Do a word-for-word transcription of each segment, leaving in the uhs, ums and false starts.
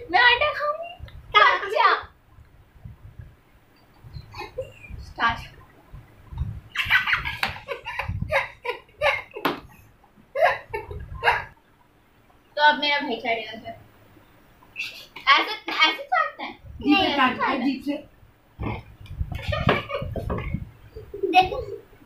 मैं आटा खाऊंगी। कच्चा स्टार्ट। तो अब मेरा भाई चढ़ेगा फिर। ऐसे ऐसे काटते हैं? नहीं, ऐसे काटते हैं जीप से। देखो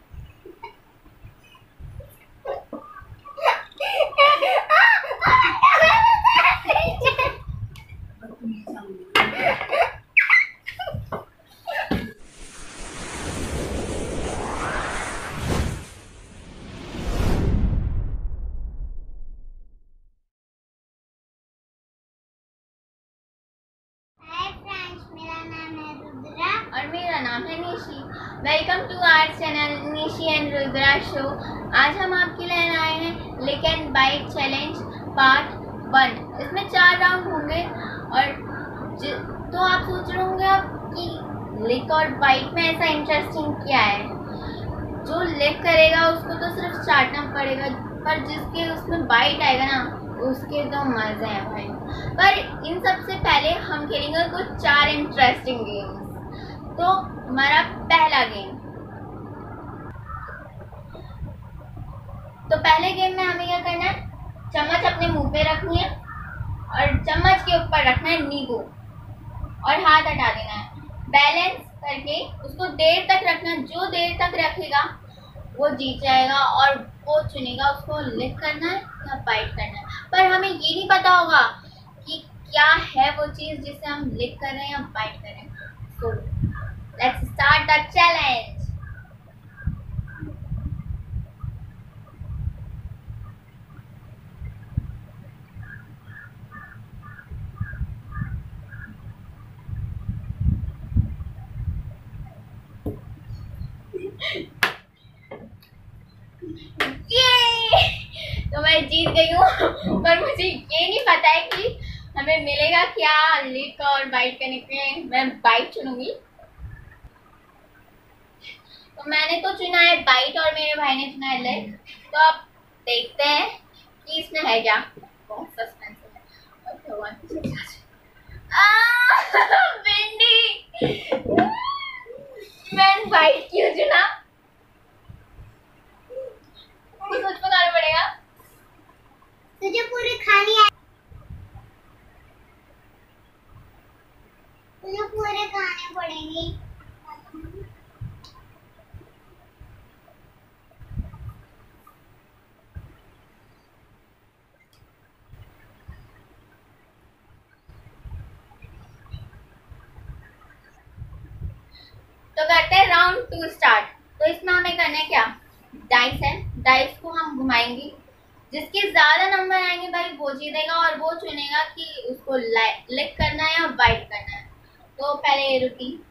और मेरा नाम है Nishi. Welcome to our channel Nishi and Rudra show. आज हम आपके लिए आए हैं lick and bite challenge part one. इसमें चार राउंड होंगे और तो आप सोच रहे होंगे आप कि लिक और बाइट में ऐसा इंटरेस्टिंग क्या है। जो लिक करेगा उसको तो सिर्फ चाटना पड़ेगा, पर जिसके उसमें बाइट आएगा ना उसके तो मजे हैं भाई। पर इन सबसे पहले हम खेलेंगे कुछ चार इंटरेस्टिंग गेम्स। तो हमारा पहला गेम, तो पहले गेम में हमें क्या करना है, चम्मच अपने मुंह पे रखनी है और चम्मच के ऊपर रखना है नींबू और हाथ हटा देना है। बैलेंस करके उसको देर तक रखना, जो देर तक रखेगा वो जीत जाएगा और वो चुनेगा उसको लिक करना है या बाइट करना है। पर हमें ये नहीं पता होगा कि क्या है वो चीज़ जिसे हम लिक कर रहे हैं या बाइट कर रहे हैं। So let's start the challenge. तो मैं जीत गई हूँ, पर मुझे ये नहीं पता है कि हमें मिलेगा क्या लिक और बाइट करने के। मैं बाइट चुनूंगी। तो मैंने तो चुना है बाइट और मेरे भाई ने चुना है लिक। तो अब देखते हैं कि इसमें है क्या। बहुत सस्पेंस है। भगवान भिंडी। मैंने बाइट क्यों चुना? कुछ बनाना पड़ेगा। तुझे पूरी खानी है, तुझे पूरे खाने पड़ेंगे। तो करते हैं राउंड टू स्टार्ट। तो इसमें हमें करना है क्या, डाइस है, डाइस को हम घुमाएंगे। जिसके ज्यादा नंबर आएंगे भाई वो जीतेगा और वो चुनेगा कि उसको लिक करना है या बाइट करना है। तो पहले रूटीन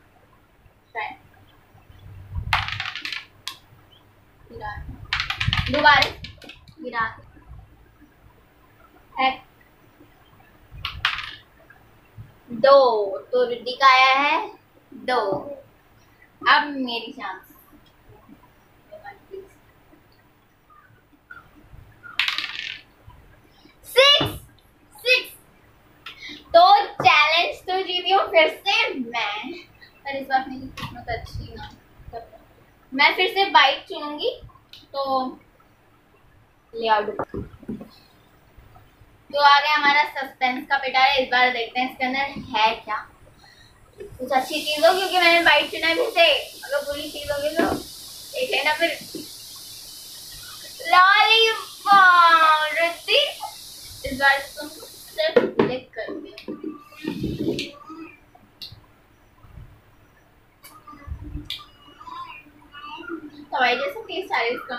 दोबारा गिरा है दो। तो रुड्डी का आया है दो। अब मेरी चांस। Six six. तो चैलेंज तो जीती हूँ फिर से मैं, पर इस बार मेरी किस्मत अच्छी ना। मैं फिर से बाइट चुनूंगी। तो ले आओ। तो आ गया हमारा सस्पेंस का पिटारा। इस बार देखते हैं इसके अंदर है क्या। कुछ अच्छी चीज हो, क्योंकि मैंने बाइट चुना है फिर से। अगर बुरी चीज होगी तो देख लेना फिर। लॉलीपॉप रद्दी। इस बार तुम सिर्फ लिक करोगे। हवाई जैसा टेस्ट आ रहा है इसका।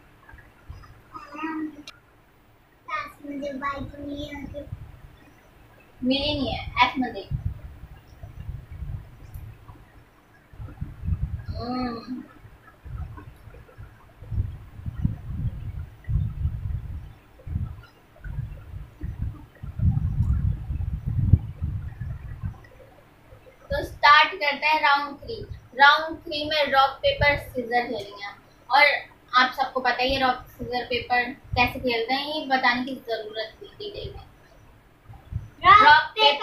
मुझे बाइट मिली है, मिली नहीं है। एफ में देख। तो स्टार्ट करते हैं राउंड थ्री। राउंड थ्री में रॉक पेपर सीजर खेलेंगे। और आप सबको पता ही है रॉक सीजर पेपर कैसे खेलते हैं, ये बताने की जरूरत नहीं डिटेल में। रॉक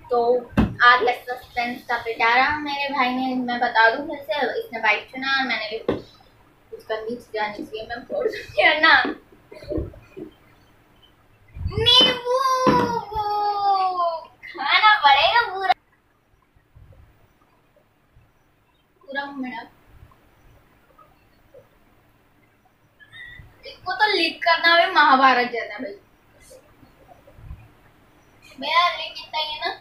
तो आ गया सस्पेंस का पिटारा। मेरे भाई ने, मैं बता दूं फिर से, इसने बाइक चुना और मैंने भी कुछ करनी जानी चाहिए, मैं फोड़ दूंगी है ना। नींबू खाना पड़ेगा पूरा पूरा मेरा। इसको तो लीक करना भी महाभारत जैसा भाई। मेरा लीक कितना ही है ना।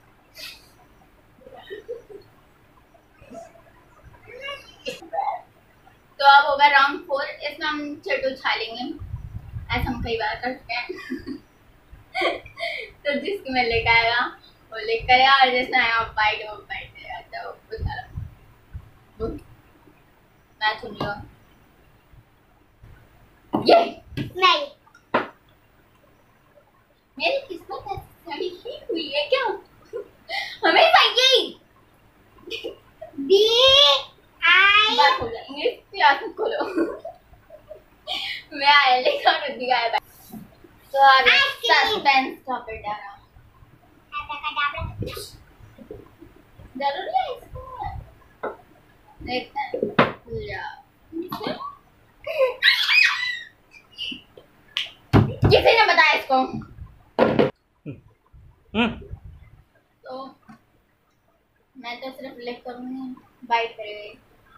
तो अब होगा राउंड फोर। इसमें हम चटू छालेंगे, ऐसा हम कई बार कर चुके हैं। तो जिसकी मैं लेकर आएगा वो लेकर करेगा, और जिसने आया बाइट वो बाइट करेगा। तो बेचारा मैं सुन लो ये नहीं, मेरी किस्मत ऐसी ही हुई है क्या हमेशा यही। बी आई बात हो गया इंग्लिश क्लास खोलो। मैं आया लेकर रुद्धि गाया। तो आगे सस्पेंस टॉपिक डाला जरूरी है इसको देखते हैं। या किसी ने बताया इसको। तो मैं तो सिर्फ लिख करूंगी, बाइट करेगी।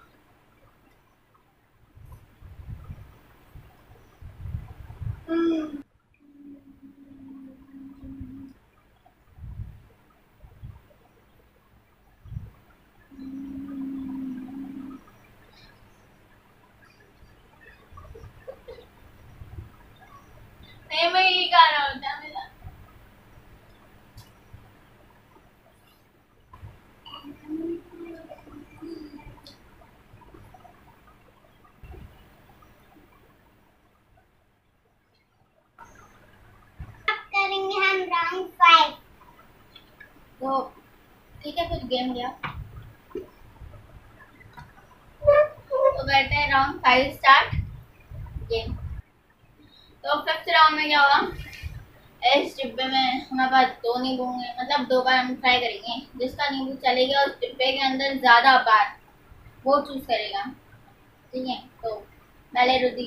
नहीं मैं यही गाना होता है मेरा। करेंगे हम राउंड फाइव। तो ठीक है फिर गेम गया। तो करते हैं राउंड फाइव स्टार्ट गेम। तो फिफ्थ राउंड में क्या होगा, इस डिब्बे में हमारे पास दो नींबू होंगे, मतलब दो बार हम ट्राई करेंगे। जिसका नींबू चलेगा उस डिब्बे के अंदर ज्यादा बार वो चूज करेगा, ठीक है। तो पहले रुद्धि।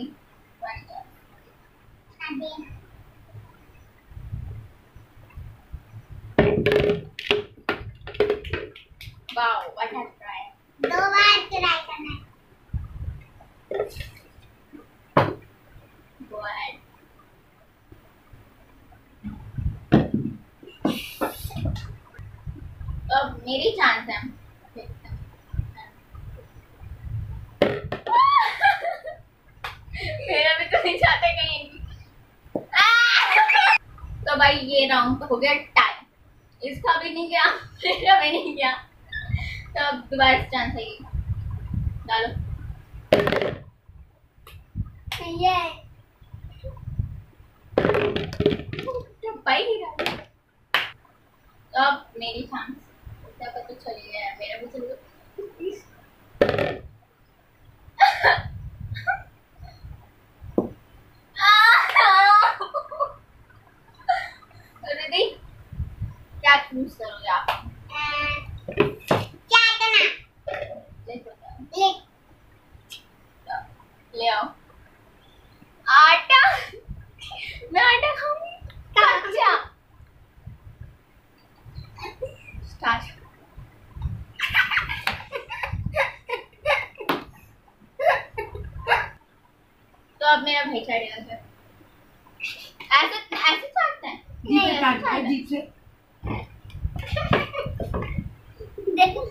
Wow what have try. दो बार ट्राई करना है। Go ahead. अब मेरी चांस है। मेरा भी तो नहीं चाहते कहीं। तो भाई ये राउंड तो हो गया टाई। इसका भी नहीं गया, मेरा भी नहीं गया। तो अब दोबारा चांस है, डालो। ये तो भाई नहीं डालो। तो अब मेरी चांस, क्या पता चली गया, मेरा भी चल गया। रुद्धि क्या चूज करोगे आप? क्या करना? ले ले आओ आटा। मैं आटा खाऊंगी कच्चा। स्टार्ट। तो अब मेरा भाई चढ़ेगा। ऐसे ऐसे चाटता है नहीं काटता है जीप से। देखो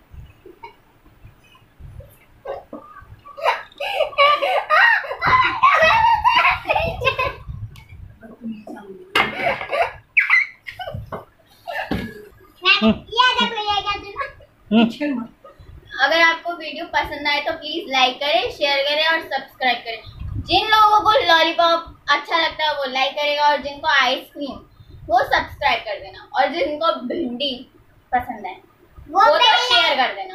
अगर आपको वीडियो पसंद आए तो प्लीज लाइक करें, शेयर करें और सब्सक्राइब करें। जिन लोगों को लॉलीपॉप अच्छा लगता है वो लाइक करेगा, और जिनको आइसक्रीम वो सब्सक्राइब कर देना, और जिनको भिंडी पसंद है वो, वो तो शेयर कर देना।